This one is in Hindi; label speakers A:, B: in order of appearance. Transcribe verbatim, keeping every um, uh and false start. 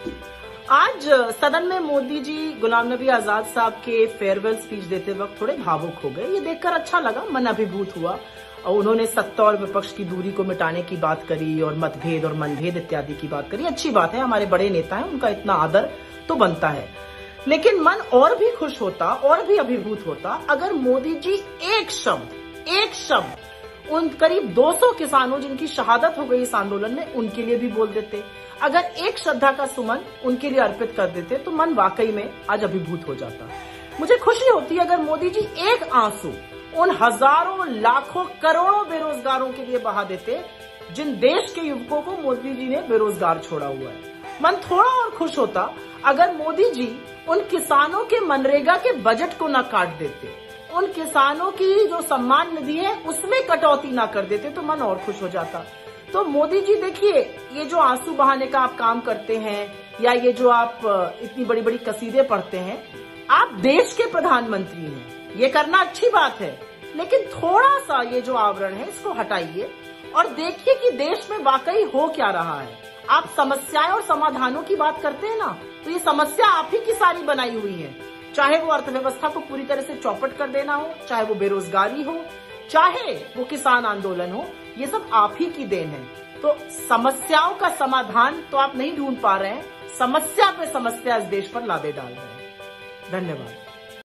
A: आज सदन में मोदी जी गुलाम नबी आजाद साहब के फेयरवेल स्पीच देते वक्त थोड़े भावुक हो गए। ये देखकर अच्छा लगा, मन अभिभूत हुआ। और उन्होंने सत्ता और विपक्ष की दूरी को मिटाने की बात करी और मतभेद और मनभेद इत्यादि की बात करी। अच्छी बात है, हमारे बड़े नेता हैं, उनका इतना आदर तो बनता है। लेकिन मन और भी खुश होता और भी अभिभूत होता अगर मोदी जी एक शब्द एक शब्द उन करीब दो सौ किसानों जिनकी शहादत हो गई इस आंदोलन में, उनके लिए भी बोल देते। अगर एक श्रद्धा का सुमन उनके लिए अर्पित कर देते तो मन वाकई में आज अभिभूत हो जाता। मुझे खुशी होती है अगर मोदी जी एक आंसू उन हजारों लाखों करोड़ों बेरोजगारों के लिए बहा देते जिन देश के युवकों को मोदी जी ने बेरोजगार छोड़ा हुआ है। मन थोड़ा और खुश होता अगर मोदी जी उन किसानों के मनरेगा के बजट को न काट देते, उन किसानों की जो सम्मान निधि है उसमें कटौती ना कर देते, तो मन और खुश हो जाता। तो मोदी जी देखिए, ये जो आंसू बहाने का आप काम करते हैं या ये जो आप इतनी बड़ी बड़ी कसीदे पढ़ते हैं, आप देश के प्रधानमंत्री हैं, ये करना अच्छी बात है। लेकिन थोड़ा सा ये जो आवरण है इसको हटाइए और देखिए कि देश में वाकई हो क्या रहा है। आप समस्याएं और समाधानों की बात करते हैं ना, तो ये समस्या आप ही की सारी बनाई हुई है। चाहे वो अर्थव्यवस्था को पूरी तरह से चौपट कर देना हो, चाहे वो बेरोजगारी हो, चाहे वो किसान आंदोलन हो, ये सब आप ही की देन है। तो समस्याओं का समाधान तो आप नहीं ढूंढ पा रहे हैं, समस्या पे समस्या इस देश पर लादे डाल रहे हैं। धन्यवाद।